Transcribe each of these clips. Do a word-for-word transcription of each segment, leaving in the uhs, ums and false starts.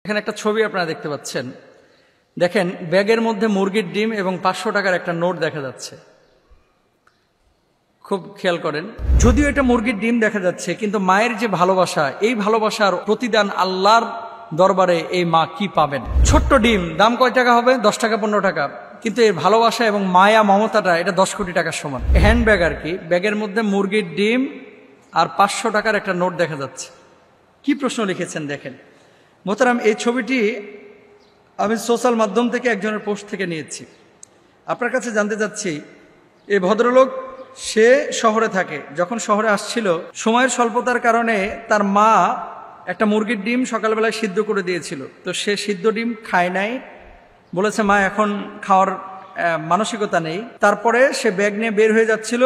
এখানে একটা ছবি আপনারা দেখতে পাচ্ছেন। দেখেন ব্যাগের মধ্যে মুরগির ডিম এবং পাঁচশো টাকার একটা নোট দেখা যাচ্ছে। খুব খেয়াল করেন, যদিও এটা মুরগির ডিম দেখা যাচ্ছে, কিন্তু মায়ের যে ভালোবাসা, এই ভালোবাসার প্রতিদান আল্লাহর দরবারে এই মা কি পাবেন। ছোট্ট ডিম দাম কয় টাকা হবে? দশ টাকা পনেরো টাকা, কিন্তু এর ভালোবাসা এবং মায়া মমতাটা এটা দশ কোটি টাকার সমান। হ্যান্ড ব্যাগ আর কি, ব্যাগের মধ্যে মুরগির ডিম আর পাঁচশো টাকার একটা নোট দেখা যাচ্ছে। কি প্রশ্ন লিখেছেন দেখেন মোহতারাম। এই ছবিটি আমি সোশ্যাল মাধ্যম থেকে একজনের পোস্ট থেকে নিয়েছি। আপনার কাছে জানতে চাচ্ছি, এই ভদ্রলোক সে শহরে থাকে, যখন শহরে আসছিল সময়ের স্বল্পতার কারণে তার মা একটা মুরগির ডিম সকালবেলায় সিদ্ধ করে দিয়েছিল, তো সে সিদ্ধ ডিম খায় নাই, বলেছে মা এখন খাওয়ার মানসিকতা নেই। তারপরে সে ব্যাগ নিয়ে বের হয়ে যাচ্ছিল,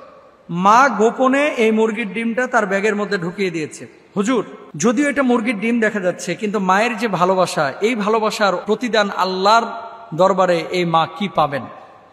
মা গোপনে এই মুরগির ডিমটা তার ব্যাগের মধ্যে ঢুকিয়ে দিয়েছে। হুজুর, যদিও এটা মুরগির ডিম দেখা যাচ্ছে, কিন্তু মায়ের যে ভালোবাসা, এই ভালোবাসার প্রতিদান আল্লাহর দরবারে এই মা কি পাবেন।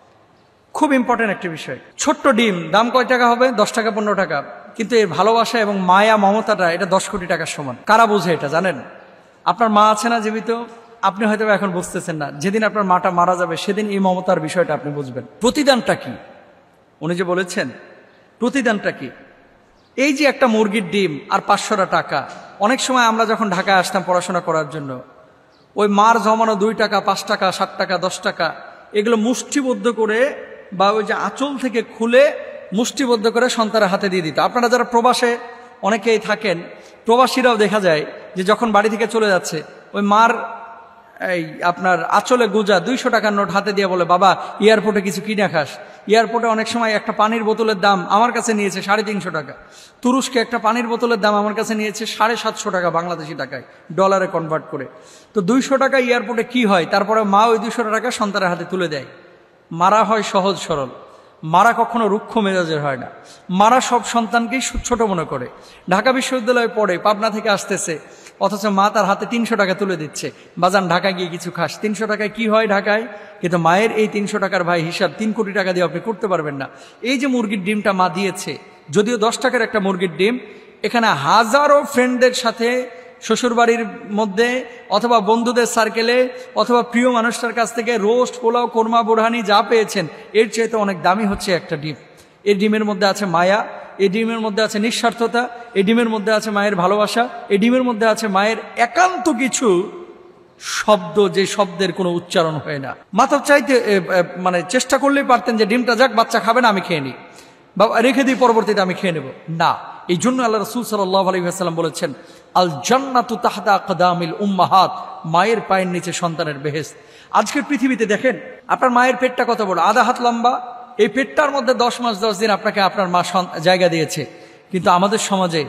খুব ইম্পর্টেন্ট একটা বিষয়। ছোট্ট ডিম দাম কয় টাকা হবে? দশ টাকা পনেরো টাকা, কিন্তু এর ভালোবাসা এবং মায়া মমতাটা এটা দশ কোটি টাকার সমান। কারা বোঝে এটা জানেন? আপনার মা আছে না জীবিত, আপনি হয়তো এখন বুঝতেছেন না। যেদিন আপনার মাটা মারা যাবে সেদিন এই মমতার বিষয়টা আপনি বুঝবেন। প্রতিদানটা কি? উনি যে বলেছেন প্রতিদানটা কি, এই যে একটা মুরগির ডিম আর পাঁচশোটা টাকা। অনেক সময় আমরা যখন ঢাকায় আসতাম পড়াশোনা করার জন্য, ওই মার জমানো দুই টাকা পাঁচ টাকা সাত টাকা দশ টাকা এগুলো মুষ্টিবদ্ধ করে বা ওই যে আঁচল থেকে খুলে মুষ্টিবদ্ধ করে সন্তানের হাতে দিয়ে দিত। আপনারা যারা প্রবাসে অনেকেই থাকেন, প্রবাসীরাও দেখা যায় যে যখন বাড়ি থেকে চলে যাচ্ছে ওই মার এই আপনার আঁচলে গুজা দুইশো টাকার নোট হাতে দিয়ে বলে, বাবা এয়ারপোর্টে কিছু কিনে খাস। এয়ারপোর্টে অনেক সময় একটা পানির বোতলের দাম আমার কাছে নিয়েছে সাড়ে তিনশো টাকা। তুরস্কে একটা পানির বোতলের দাম আমার কাছে নিয়েছে সাড়ে সাতশো টাকা বাংলাদেশি টাকায়, ডলারে কনভার্ট করে। তো দুইশো টাকা এয়ারপোর্টে কি হয়, তারপরে মা ওই দুইশো টাকা সন্তানের হাতে তুলে দেয়। মারা হয় সহজ সরল, মারা কখনো রুক্ষ মেজাজের হয় না। মারা সব সন্তানকেই ছোট মনে করে। ঢাকা বিশ্ববিদ্যালয়ে পড়ে, পাবনা থেকে আসতেছে, অথচ মা তার হাতে তিনশো টাকা তুলে দিচ্ছে, বাজান ঢাকায় গিয়ে কিছু খাস। তিনশো টাকায় কি হয় ঢাকায়? কিন্তু মায়ের এই তিনশো টাকার ভাই হিসাব তিন কোটি টাকা দিয়ে আপনি করতে পারবেন না। এই যে মুরগির ডিমটা মা দিয়েছে, যদিও দশ টাকার একটা মুরগির ডিম, এখানে হাজারো ফ্রেন্ডদের সাথে শ্বশুরবাড়ির মধ্যে অথবা বন্ধুদের সার্কেলে অথবা প্রিয় মানুষটার কাছ থেকে রোস্ট, পোলাও, কোরমা, বোরহানি যা পেয়েছেন, এর চাইতে অনেক দামি হচ্ছে একটা ডিম। এই ডিমের মধ্যে আছে মায়া, এই ডিমের মধ্যে আছে নিঃস্বার্থতা, এই ডিমের মধ্যে আছে মায়ের ভালোবাসা, এই ডিমের মধ্যে আছে মায়ের একান্ত কিছু শব্দ, যে শব্দের কোনো উচ্চারণ হয় না। মাথা চাইতে মানে চেষ্টা করলেই পারতেন যে ডিমটা যাক বাচ্চা খাবে না, আমি খেয়ে নিই বা রেখে দিই, পরবর্তীতে আমি খেয়ে নেব না। এই জন্য আল্লাহ রাসূল সাল্লাল্লাহু আলাইহি ওয়াসাল্লাম বলেছেন, আল জান্নাতু তাহতা আকদামিল উম্মাহাত, মায়ের পায়ের নিচে সন্তানের বেহেশত। আজকের পৃথিবীতে দেখেন আপনার মায়ের পেটটা কত বড়, আধা হাত লম্বা। এই পেটটার মধ্যে দশ মাস দশ দিন আপনাকে আপনার মা জায়গা দিয়েছে। কিন্তু আমাদের সমাজে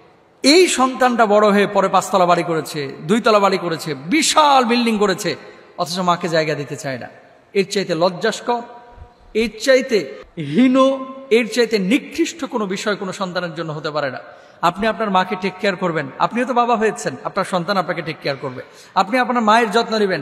এই সন্তানটা বড় হয়ে পরে পাঁচতলা বাড়ি করেছে, দুইতলা বাড়ি করেছে, বিশাল বিল্ডিং করেছে, অথচ মাকে জায়গা দিতে চায় না। এর চাইতে লজ্জাস্কর, এর চাইতে হীন, এর চাইতে নিকৃষ্ট কোনো বিষয় কোনো সন্তানের জন্য হতে পারে না। আপনি আপনার মাকে টেক কেয়ার করবেন, আপনিও তো বাবা হয়েছেন, আপনার সন্তান আপনাকে টেক কেয়ার করবে। আপনি আপনার মায়ের যত্ন নেবেন,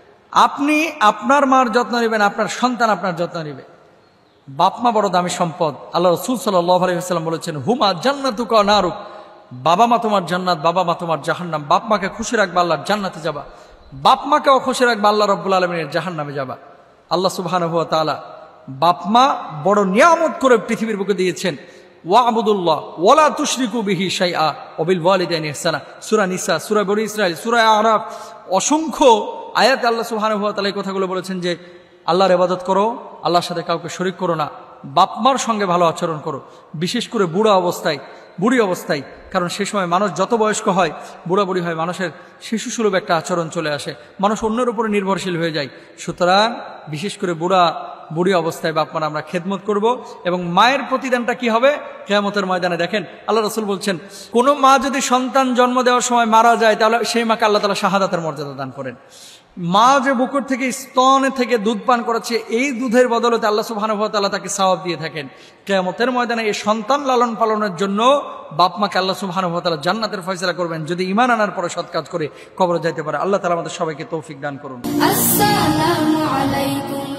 আপনি আপনার মার যত্ন নেবেন, আপনার সন্তান আপনার যত্ন নেবে। বাপমা বড় দামি সম্পদ। আল্লাহ রাসূল সাল্লাল্লাহু আলাইহি ওয়াসাল্লাম বলেছেন, হুমা জান্নাতুকা ওয়া নারুক, বাবা মা তোমার জান্নাত, বাবা মা তোমার জাহান্নাম। বাপ মাকে খুশি রাখবা, আল্লাহর জান্নাতে যাবা। বাপ মাকেও খুশি রাখবা, আল্লাহ রাব্বুল আলামিনের জাহান্নামে যাবা। আল্লাহ সুবহানাহু ওয়া তাআলা বাপ মা বড় নিয়ামত করে পৃথিবীর বুকে দিয়েছেন। ওয়া'বুদুল্লাহ ওয়ালা তুশরিকু বিহি শাইআ ওয়া বিল ওয়ালিদাইনি ইহসানা। সূরা নিসা, সূরা বনী ইসরাঈল, সূরা আরাফ, অসংখ্য আয়াতে আল্লাহ সুবহানাহু ওয়া তাআলা এই কথাগুলো বলেছেন যে আল্লাহর ইবাদত করো, আল্লাহর সাথে কাউকে শরীক করো না, বাপমার সঙ্গে ভালো আচরণ করো, বিশেষ করে বুড়া অবস্থায়, বুড়ি অবস্থায়। কারণ সে সময় মানুষ যত বয়স্ক হয়, বুড়া বুড়ি হয়, মানুষের শিশুসুলভ একটা আচরণ চলে আসে, মানুষ অন্যের উপরে নির্ভরশীল হয়ে যায়। সুতরাং বিশেষ করে বুড়া বুড়ি অবস্থায় বাপ মার আমরা খেদমত করব। এবং মায়ের প্রতিদানটা কি হবে কিয়ামতের ময়দানে? দেখেন আল্লাহ রাসূল বলছেন, কোনো মা যদি সন্তান জন্ম দেওয়ার সময় মারা যায়, তাহলে সেই মাকে আল্লাহ তাআলা শাহাদাতের মর্যাদা দান করেন। মা যে বুকুর থেকে স্তনে থেকে দুধ পান করাচ্ছে, এই দুধের বদলতে আল্লাহ সুবহানাহু ওয়া তাআলা তাকে সওয়াব দিয়ে থাকেন। কিয়ামতের ময়দানে এই সন্তান লালন পালনের জন্য বাপ মাকে আল্লাহ সুবহানাহু ওয়া তাআলা জান্নাতের ফয়সালা করবেন, যদি ঈমান আনার পরে সৎ কাজ করে কবরে যাইতে পারে। আল্লাহ তাআলা আমাদের সবাইকে তৌফিক দান করুন। আসসালামু আলাইকুম।